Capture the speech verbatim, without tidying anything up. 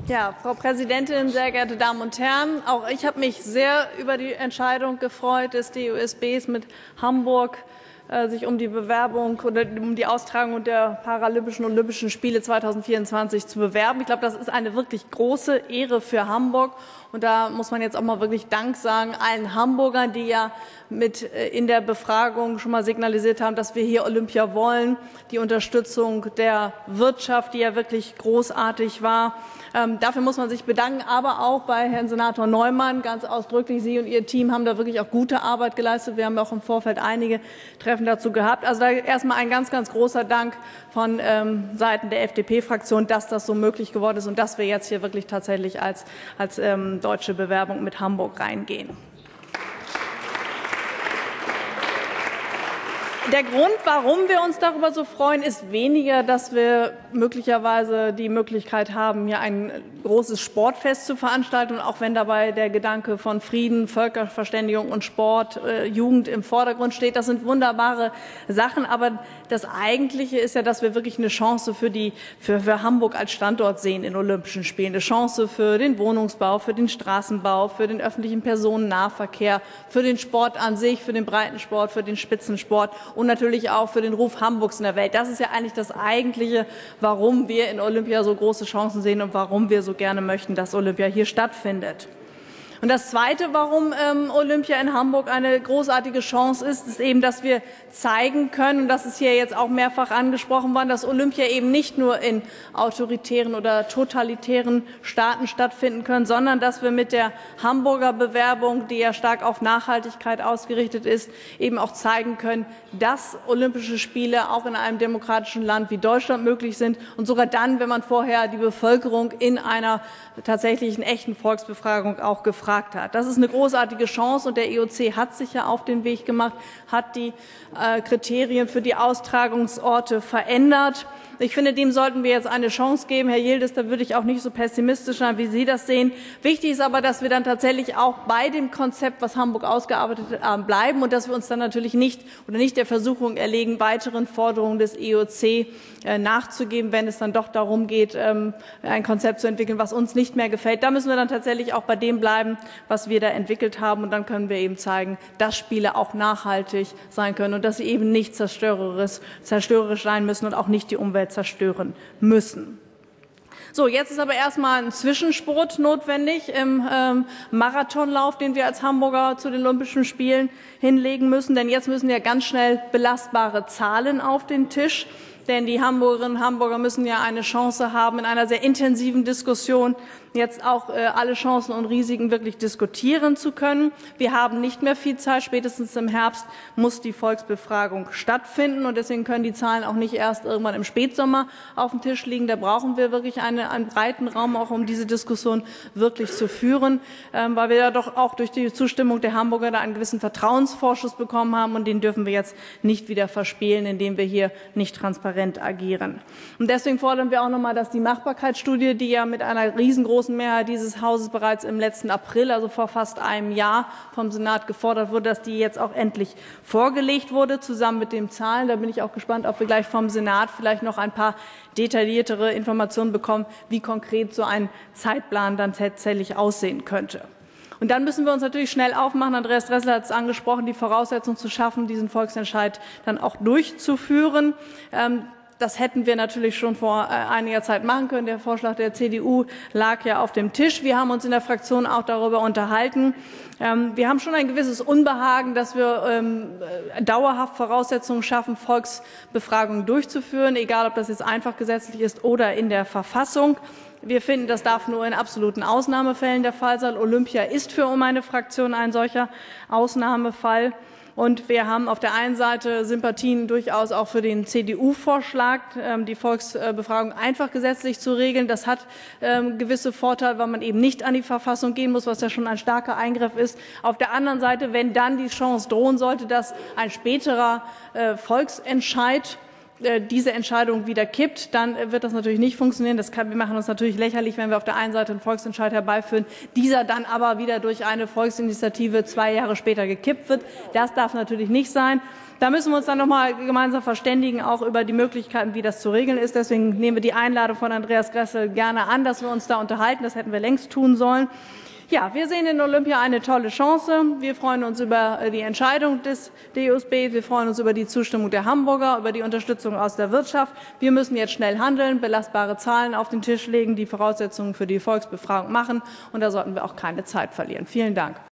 Ja, Frau Präsidentin, sehr geehrte Damen und Herren! Auch ich habe mich sehr über die Entscheidung gefreut des D O S Bs mit Hamburg, sich um die Bewerbung oder um die Austragung der Paralympischen und Olympischen Spiele zweitausendvierundzwanzig zu bewerben. Ich glaube, das ist eine wirklich große Ehre für Hamburg. Und da muss man jetzt auch mal wirklich Dank sagen allen Hamburgern, die ja mit in der Befragung schon mal signalisiert haben, dass wir hier Olympia wollen. Die Unterstützung der Wirtschaft, die ja wirklich großartig war. Ähm, dafür muss man sich bedanken, aber auch bei Herrn Senator Neumann ganz ausdrücklich. Sie und Ihr Team haben da wirklich auch gute Arbeit geleistet. Wir haben auch im Vorfeld einige Treffen dazu gehabt. Also da erstmal ein ganz, ganz großer Dank von ähm, Seiten der F D P-Fraktion, dass das so möglich geworden ist und dass wir jetzt hier wirklich tatsächlich als, als ähm, deutsche Bewerbung mit Hamburg reingehen. Der Grund, warum wir uns darüber so freuen, ist weniger, dass wir möglicherweise die Möglichkeit haben, hier ein großes Sportfest zu veranstalten. Und auch wenn dabei der Gedanke von Frieden, Völkerverständigung und Sport, äh, Jugend im Vordergrund steht, das sind wunderbare Sachen. Aber das Eigentliche ist ja, dass wir wirklich eine Chance für, die, für, für Hamburg als Standort sehen in Olympischen Spielen. Eine Chance für den Wohnungsbau, für den Straßenbau, für den öffentlichen Personennahverkehr, für den Sport an sich, für den Breitensport, für den Spitzensport. Und natürlich auch für den Ruf Hamburgs in der Welt. Das ist ja eigentlich das Eigentliche, warum wir in Olympia so große Chancen sehen und warum wir so gerne möchten, dass Olympia hier stattfindet. Und das Zweite, warum ähm, Olympia in Hamburg eine großartige Chance ist, ist eben, dass wir zeigen können, und das ist hier jetzt auch mehrfach angesprochen worden, dass Olympia eben nicht nur in autoritären oder totalitären Staaten stattfinden können, sondern dass wir mit der Hamburger Bewerbung, die ja stark auf Nachhaltigkeit ausgerichtet ist, eben auch zeigen können, dass Olympische Spiele auch in einem demokratischen Land wie Deutschland möglich sind und sogar dann, wenn man vorher die Bevölkerung in einer tatsächlichen echten Volksbefragung auch gefragt hat. Das ist eine großartige Chance und der E O C hat sich ja auf den Weg gemacht, hat die äh, Kriterien für die Austragungsorte verändert. Ich finde, dem sollten wir jetzt eine Chance geben. Herr Yildiz, da würde ich auch nicht so pessimistisch sein, wie Sie das sehen. Wichtig ist aber, dass wir dann tatsächlich auch bei dem Konzept, was Hamburg ausgearbeitet hat, bleiben und dass wir uns dann natürlich nicht oder nicht der Versuchung erlegen, weiteren Forderungen des E O C äh, nachzugeben, wenn es dann doch darum geht, ähm, ein Konzept zu entwickeln, was uns nicht mehr gefällt. Da müssen wir dann tatsächlich auch bei dem bleiben, was wir da entwickelt haben. Und dann können wir eben zeigen, dass Spiele auch nachhaltig sein können und dass sie eben nicht zerstörerisch, zerstörerisch sein müssen und auch nicht die Umwelt zerstören müssen. So, jetzt ist aber erstmal ein Zwischenspurt notwendig im ähm, Marathonlauf, den wir als Hamburger zu den Olympischen Spielen hinlegen müssen. Denn jetzt müssen ja ganz schnell belastbare Zahlen auf den Tisch. Denn die Hamburgerinnen und Hamburger müssen ja eine Chance haben, in einer sehr intensiven Diskussion jetzt auch äh, alle Chancen und Risiken wirklich diskutieren zu können. Wir haben nicht mehr viel Zeit. Spätestens im Herbst muss die Volksbefragung stattfinden. Und deswegen können die Zahlen auch nicht erst irgendwann im Spätsommer auf dem Tisch liegen. Da brauchen wir wirklich eine, einen breiten Raum, auch um diese Diskussion wirklich zu führen, ähm, weil wir ja doch auch durch die Zustimmung der Hamburger da einen gewissen Vertrauensvorschuss bekommen haben. Und den dürfen wir jetzt nicht wieder verspielen, indem wir hier nicht transparent agieren. Und deswegen fordern wir auch noch mal, dass die Machbarkeitsstudie, die ja mit einer riesengroßen Mehrheit dieses Hauses bereits im letzten April, also vor fast einem Jahr, vom Senat gefordert wurde, dass die jetzt auch endlich vorgelegt wurde, zusammen mit den Zahlen. Da bin ich auch gespannt, ob wir gleich vom Senat vielleicht noch ein paar detailliertere Informationen bekommen, wie konkret so ein Zeitplan dann tatsächlich aussehen könnte. Und dann müssen wir uns natürlich schnell aufmachen, Andreas Dressler hat es angesprochen, die Voraussetzungen zu schaffen, diesen Volksentscheid dann auch durchzuführen. Ähm, Das hätten wir natürlich schon vor einiger Zeit machen können. Der Vorschlag der C D U lag ja auf dem Tisch. Wir haben uns in der Fraktion auch darüber unterhalten. Wir haben schon ein gewisses Unbehagen, dass wir dauerhaft Voraussetzungen schaffen, Volksbefragungen durchzuführen, egal ob das jetzt einfach gesetzlich ist oder in der Verfassung. Wir finden, das darf nur in absoluten Ausnahmefällen der Fall sein. Olympia ist für meine Fraktion ein solcher Ausnahmefall. Und wir haben auf der einen Seite Sympathien durchaus auch für den C D U-Vorschlag, die Volksbefragung einfach gesetzlich zu regeln. Das hat gewisse Vorteile, weil man eben nicht an die Verfassung gehen muss, was ja schon ein starker Eingriff ist. Auf der anderen Seite, wenn dann die Chance drohen sollte, dass ein späterer Volksentscheid diese Entscheidung wieder kippt, dann wird das natürlich nicht funktionieren. Das kann, wir machen uns natürlich lächerlich, wenn wir auf der einen Seite einen Volksentscheid herbeiführen, dieser dann aber wieder durch eine Volksinitiative zwei Jahre später gekippt wird. Das darf natürlich nicht sein. Da müssen wir uns dann noch mal gemeinsam verständigen, auch über die Möglichkeiten, wie das zu regeln ist. Deswegen nehmen wir die Einladung von Andreas Gressel gerne an, dass wir uns da unterhalten. Das hätten wir längst tun sollen. Ja, wir sehen in Olympia eine tolle Chance. Wir freuen uns über die Entscheidung des D O S B. Wir freuen uns über die Zustimmung der Hamburger, über die Unterstützung aus der Wirtschaft. Wir müssen jetzt schnell handeln, belastbare Zahlen auf den Tisch legen, die Voraussetzungen für die Volksbefragung machen. Und da sollten wir auch keine Zeit verlieren. Vielen Dank.